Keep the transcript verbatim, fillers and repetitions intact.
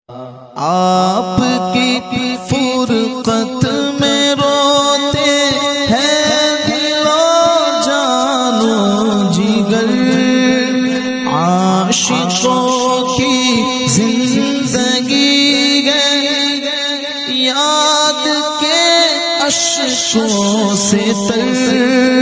आपकी फुरकत में रोते हैं दिलो जानो जिगर, आशिकों की जिंदगी गई याद के अश्कों से तर।